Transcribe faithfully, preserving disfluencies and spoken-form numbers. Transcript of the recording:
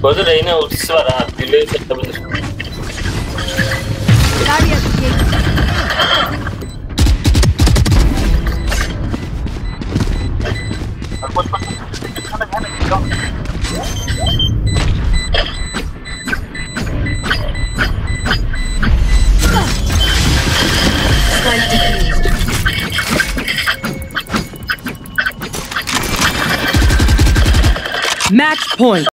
Gözü Reyna ultisi var ha. Birliği çekebilir. Match point.